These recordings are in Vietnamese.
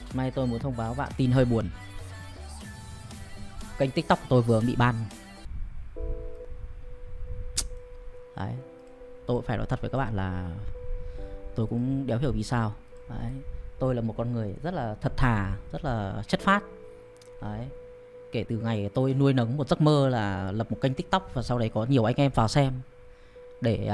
May tôi muốn thông báo bạn tin hơi buồn. Kênh TikTok tôi vừa bị ban. Đấy. Tôi phải nói thật với các bạn là tôi cũng đéo hiểu vì sao. Đấy. Tôi là một con người rất là thật thà, rất là chất phác. Đấy. Kể từ ngày tôi nuôi nấng một giấc mơ là lập một kênh TikTok và sau đấy có nhiều anh em vào xem để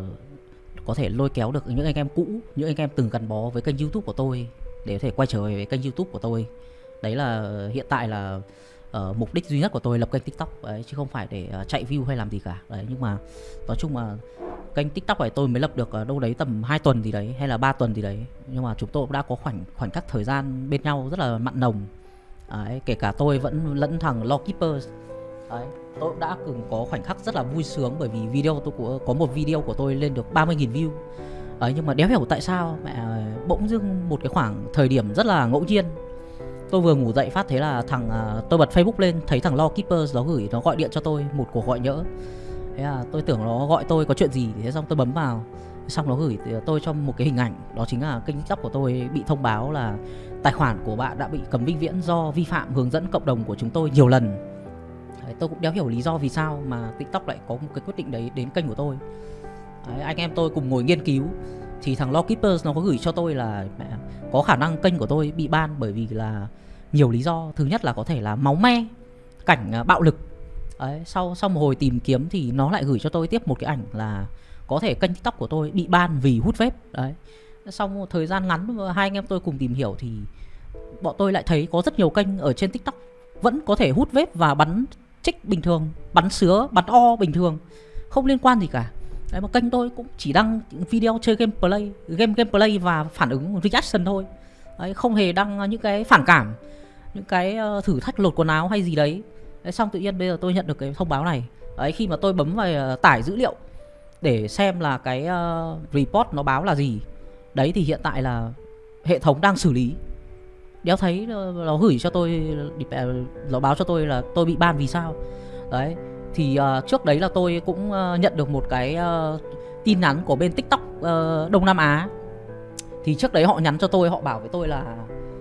có thể lôi kéo được những anh em cũ, những anh em từng gắn bó với kênh YouTube của tôi để có thể quay trở về với kênh YouTube của tôi. Đấy là hiện tại là mục đích duy nhất của tôi lập kênh TikTok đấy, chứ không phải để chạy view hay làm gì cả. Đấy, nhưng mà nói chung là kênh TikTok này tôi mới lập được đâu đấy tầm 2 tuần gì đấy hay là 3 tuần gì đấy, nhưng mà chúng tôi cũng đã có khoảnh khắc thời gian bên nhau rất là mặn nồng. Đấy, kể cả tôi vẫn lẫn thằng Lawkeeper. Đấy, tôi cũng đã từng có khoảnh khắc rất là vui sướng bởi vì có một video của tôi lên được 30.000 view. Đấy, nhưng mà đéo hiểu tại sao mẹ bỗng dưng một cái khoảng thời điểm rất là ngẫu nhiên, tôi vừa ngủ dậy phát thế là tôi bật Facebook lên thấy thằng Lawkeeper nó gọi điện cho tôi một cuộc gọi nhỡ. Thế là tôi tưởng nó gọi tôi có chuyện gì, thế xong tôi bấm vào, xong nó gửi tôi cho một cái hình ảnh, đó chính là kênh TikTok của tôi bị thông báo là tài khoản của bạn đã bị cấm vĩnh viễn do vi phạm hướng dẫn cộng đồng của chúng tôi nhiều lần. Đấy, tôi cũng đéo hiểu lý do vì sao mà TikTok lại có một cái quyết định đấy đến kênh của tôi. Đấy, anh em tôi cùng ngồi nghiên cứu thì thằng Lawkeeper nó có gửi cho tôi là có khả năng kênh của tôi bị ban bởi vì là nhiều lý do. Thứ nhất là có thể là máu me, cảnh bạo lực. Đấy, sau một hồi tìm kiếm thì nó lại gửi cho tôi tiếp một cái ảnh là có thể kênh TikTok của tôi bị ban vì hút vape. Đấy, sau một thời gian ngắn hai anh em tôi cùng tìm hiểu thì bọn tôi lại thấy có rất nhiều kênh ở trên TikTok vẫn có thể hút vape và bắn trích bình thường, bắn sứa, bắn o bình thường, không liên quan gì cả. Đấy, mà kênh tôi cũng chỉ đăng video chơi gameplay và phản ứng reaction thôi. Đấy, không hề đăng những cái phản cảm, những cái thử thách lột quần áo hay gì đấy. Đấy, xong tự nhiên bây giờ tôi nhận được cái thông báo này. Đấy, khi mà tôi bấm vào tải dữ liệu để xem là cái report nó báo là gì. Đấy thì hiện tại là hệ thống đang xử lý. Đéo thấy nó gửi cho tôi, nó báo cho tôi là tôi bị ban vì sao. Đấy, thì trước đấy là tôi cũng nhận được một cái tin nhắn của bên TikTok Đông Nam Á. Thì trước đấy họ nhắn cho tôi, họ bảo với tôi là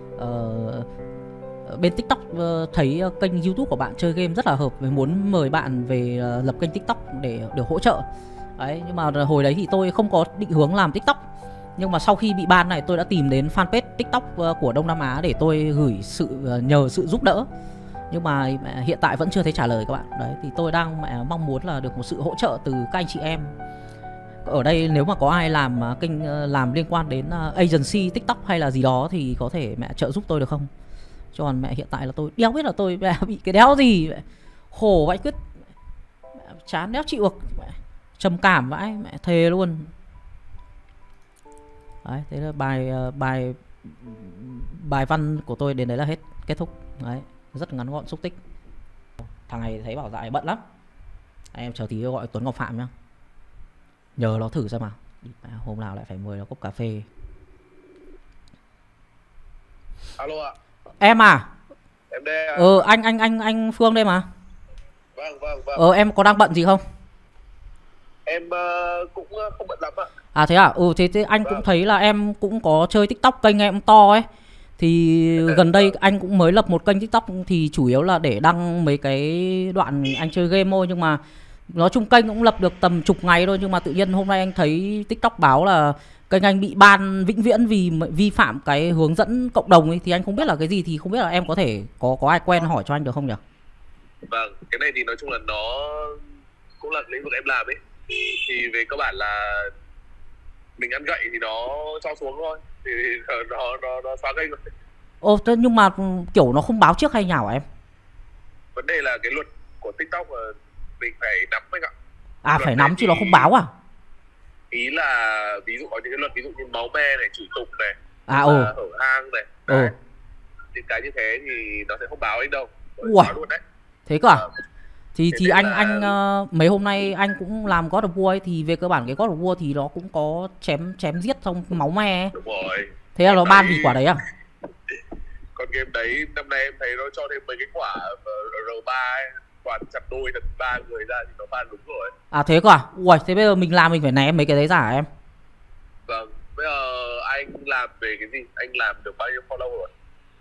bên TikTok thấy kênh YouTube của bạn chơi game rất là hợp, muốn mời bạn về lập kênh TikTok để được hỗ trợ. Đấy, nhưng mà hồi đấy thì tôi không có định hướng làm TikTok. Nhưng mà sau khi bị ban này tôi đã tìm đến fanpage TikTok của Đông Nam Á để tôi gửi nhờ sự giúp đỡ. Nhưng mà hiện tại vẫn chưa thấy trả lời các bạn. Đấy, thì tôi đang mong muốn là được một sự hỗ trợ từ các anh chị em. Ở đây nếu mà có ai làm kênh làm liên quan đến agency TikTok hay là gì đó thì có thể mẹ trợ giúp tôi được không? Chứ còn mẹ hiện tại là tôi đéo biết là tôi bị cái đéo gì mẹ. Khổ vãi cứt, chán đéo chịu được, trầm cảm vãi mẹ, thề luôn. Đấy, thế là bài văn của tôi đến đấy là hết, kết thúc. Đấy, rất ngắn gọn xúc tích. Thằng này thấy bảo dạo này bận lắm, anh em chờ tí gọi Tuấn Ngọc Phạm nhá, nhờ nó thử xem nào, hôm nào lại phải mời nó cốc cà phê. Alo ạ. Em à? Em đây à? Anh Phương đây mà. Vâng. Em có đang bận gì không? Em cũng không bận lắm ạ. À thế à? Thế anh cũng thấy là em cũng có chơi TikTok, kênh em cũng to ấy. Thì gần đây anh cũng mới lập một kênh TikTok thì chủ yếu là để đăng mấy cái đoạn anh chơi game thôi. Nhưng mà nói chung kênh cũng lập được tầm chục ngày thôi. Nhưng mà tự nhiên hôm nay anh thấy TikTok báo là kênh anh bị ban vĩnh viễn vì vi phạm cái hướng dẫn cộng đồng ấy. Thì anh không biết là cái gì, thì không biết là em có thể có ai quen hỏi cho anh được không nhỉ? Vâng, cái này thì nói chung là nó cũng là lĩnh vực em làm ấy. Thì về cơ bản là mình ăn gậy thì nó cho xuống thôi, thì nó xóa kênh rồi. Nhưng mà kiểu nó không báo trước hay nhảo em? Vấn đề là cái luật của TikTok là mình phải nắm anh ạ. À luật phải nắm chứ nó không báo à? Ý là ví dụ có những cái luật ví dụ như máu me này, chửi tục này, hở hang này, những cái như thế thì nó sẽ không báo anh đâu. Ủa, luôn đấy. Thế cơ à? Thì anh mấy hôm nay anh cũng làm God of War ấy, thì về cơ bản cái God of War thì nó cũng có chém giết xong máu me ấy. Đúng rồi. Thế là nó ban vì quả đấy à? Còn game đấy năm nay em thấy nó cho thêm mấy cái quả R3 ấy, quả chặt đôi thật 3 người ra thì nó ban đúng rồi. À thế cơ à? Ui, thế bây giờ mình làm mình phải ném mấy cái đấy ra hả em? Vâng, bây giờ anh làm về cái gì? Anh làm được bao nhiêu follow rồi?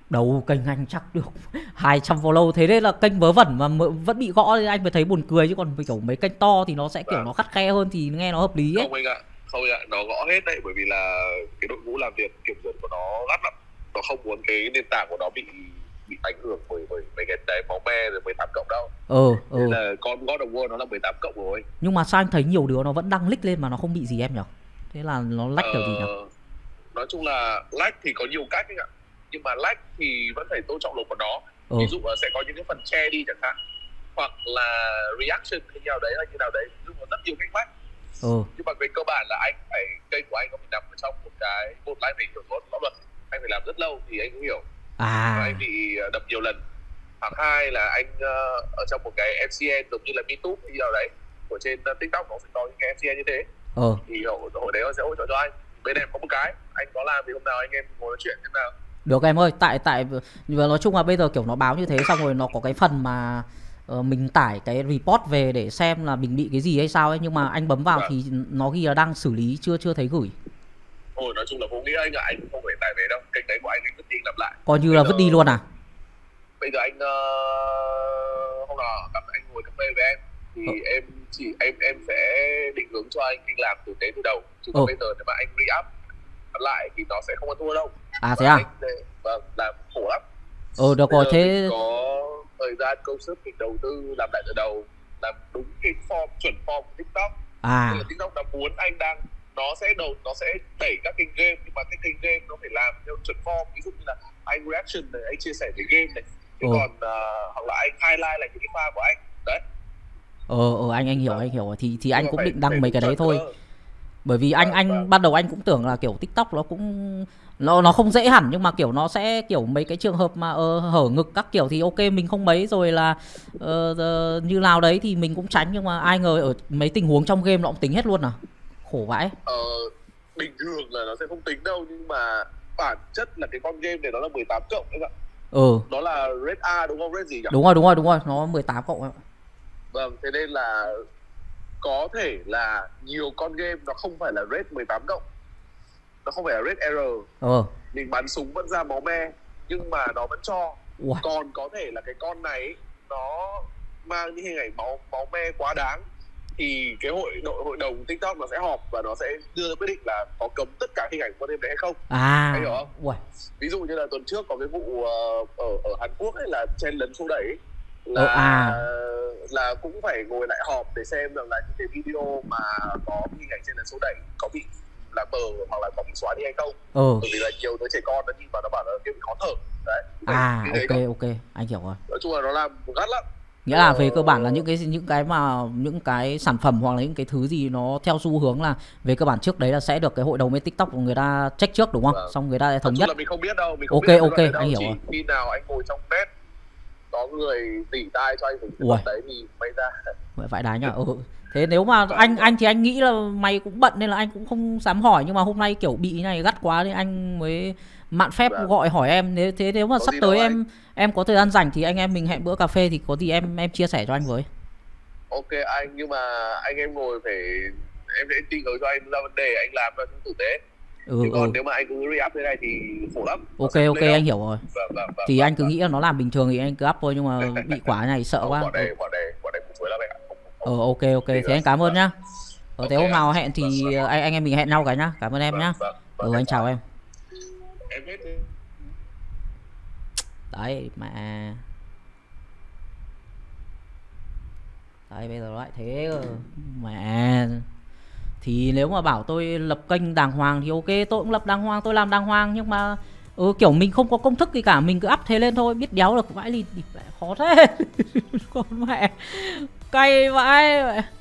Đầu kênh anh chắc được 200 follow, thế nên là kênh vớ vẩn mà vẫn bị gõ thì anh mới thấy buồn cười, chứ còn kiểu mấy kênh to thì nó sẽ kiểu nó khắt khe hơn thì nghe nó hợp lý ấy. Không anh ạ, không anh ạ, nó gõ hết đấy, bởi vì là cái đội ngũ làm việc kiểm duyệt của nó gắt lắm, nó không muốn cái nền tảng của nó bị ảnh hưởng bởi mấy cái đấy máu me rồi 18 cộng đâu. Nên là con God of War nó là 18 cộng rồi. Nhưng mà sao anh thấy nhiều đứa nó vẫn đăng link lên mà nó không bị gì em nhỉ? Thế là nó lách kiểu gì nhỉ? Nói chung là lách thì có nhiều cách anh ạ, nhưng mà lách thì vẫn phải tôn trọng luật của nó. Ví dụ là sẽ có những cái phần che đi chẳng hạn, hoặc là reaction hay nào đấy, hay như nào đấy, nhưng mà rất nhiều cách lách. Nhưng mà về cơ bản là anh phải, kênh của anh có bị nằm ở trong một live này hiểu pháp luật, anh phải làm rất lâu thì anh cũng hiểu. Và anh bị đập nhiều lần. Hoặc hai là anh ở trong một cái MCN giống như là MeTube hay nào đấy của trên TikTok, nó sẽ có những cái MCN như thế. Thì hồi đấy nó sẽ hỗ trợ cho anh. Bên em có một cái, anh có làm thì hôm nào anh em ngồi nói chuyện thế nào. Được em ơi, tại nói chung là bây giờ kiểu nó báo như thế xong rồi nó có cái phần mà mình tải cái report về để xem là mình bị cái gì hay sao ấy, nhưng mà anh bấm vào thì nó ghi là đang xử lý, chưa thấy gửi. Nói chung là vô nghĩa anh ạ, anh không phải tải về đâu, kênh đấy của anh vứt đi làm lại. Coi như là vứt đi luôn à? Bây giờ anh hôm nào gặp anh ngồi cà phê với em thì em sẽ định hướng cho anh làm từ đầu, chứ còn bây giờ nếu mà anh re-up lại thì nó sẽ không có thua đâu. Thế à? Vâng, làm khổ lắm. Được rồi, thế có thời gian công sức mình đầu tư làm lại từ đầu, làm đúng cái form, chuẩn form của TikTok. TikTok nó muốn anh đang, nó sẽ đẩy các kênh game, nhưng mà cái kênh game nó phải làm theo chuẩn form. Ví dụ như là anh reaction này, anh chia sẻ về game này, chứ còn hoặc là anh highlight lại những cái pha của anh đấy. Anh hiểu thì anh cũng định đăng mấy cái đấy thôi. Bởi vì anh ban đầu anh cũng tưởng là kiểu TikTok nó cũng nó không dễ hẳn, nhưng mà kiểu nó sẽ kiểu mấy cái trường hợp mà hở ngực các kiểu thì ok mình không mấy, rồi là như nào đấy thì mình cũng tránh, nhưng mà ai ngờ ở mấy tình huống trong game nó cũng tính hết luôn à, khổ vãi. Bình thường là nó sẽ không tính đâu, nhưng mà bản chất là cái con game này nó là 18 cộng đấy ạ. Nó là Red A đúng không, Red gì nhỉ? Đúng rồi, nó 18 cộng em ạ. Vâng, thế nên là có thể là nhiều con game nó không phải là Red 18 cộng, nó không phải là Red R. Mình bắn súng vẫn ra máu me, nhưng mà nó vẫn cho. Còn có thể là cái con này nó mang những hình ảnh máu me quá đáng, thì cái hội đồng TikTok nó sẽ họp và nó sẽ đưa ra quyết định là có cấm tất cả hình ảnh con game đấy hay không. Anh hiểu không? Ví dụ như là tuần trước có cái vụ ở Hàn Quốc ấy là chen lấn xô đẩy, là cũng phải ngồi lại họp để xem rằng là những cái video mà có hình ảnh chen lấn xô đẩy có bị là mờ hoặc là có bị xóa đi hay không. Bởi vì là nhiều đứa trẻ con nó nhìn vào nó bảo là cái bị khó thở đấy. Ok, anh hiểu rồi. Nói chung là nó làm gắt lắm. Nghĩa là về cơ bản là những cái sản phẩm hoặc là những cái thứ gì nó theo xu hướng là về cơ bản trước đấy là sẽ được cái hội đồng bên TikTok của người ta check trước đúng không? Xong người ta sẽ thống nhất. Là mình không biết đâu, ok anh hiểu rồi. Khi nào anh ngồi trong net có người tỉ tai cho anh cái đấy thì may ra. Vãi đái nhỉ. Thế nếu mà anh thì anh nghĩ là mày cũng bận nên là anh cũng không dám hỏi, nhưng mà hôm nay kiểu bị này gắt quá nên anh mới mạn phép gọi hỏi em. Thế nếu mà sắp tới em có thời gian rảnh thì anh em mình hẹn bữa cà phê thì có gì em chia sẻ cho anh với. Ok anh, nhưng mà anh em ngồi phải, em sẽ tìm hướng cho anh ra vấn đề anh làm cho tử tế. Còn nếu mà anh cứ re-up thế này thì khổ lắm. Ok anh hiểu rồi. Thì anh cứ nghĩ là nó làm bình thường thì anh cứ up thôi, nhưng mà bị quả này sợ quá. Bọn này cũng chuối lắm anh ạ. Ok thế anh cảm ơn nhá. Thế hôm nào hẹn thì anh em mình hẹn nhau cái nhá. Cảm ơn em nhá. Anh chào em. Đấy mà đấy bây giờ lại thế mà. Thì nếu mà bảo tôi lập kênh đàng hoàng thì ok, tôi cũng lập đàng hoàng, tôi làm đàng hoàng, nhưng mà kiểu mình không có công thức gì cả, mình cứ up thế lên thôi, biết đéo được vãi lịt khó thế. Con mẹ cay vãi.